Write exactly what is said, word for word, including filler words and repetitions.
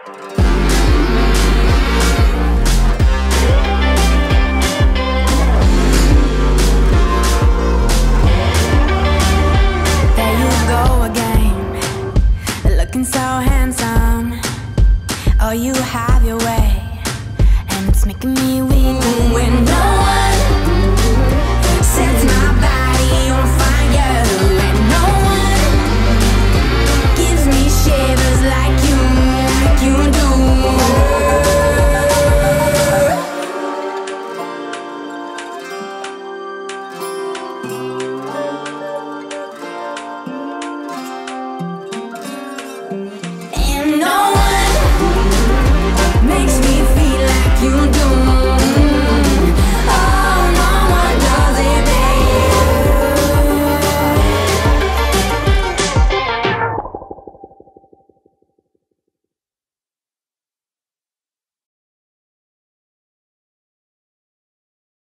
So handsome, oh you have your way, and it's making me weak when no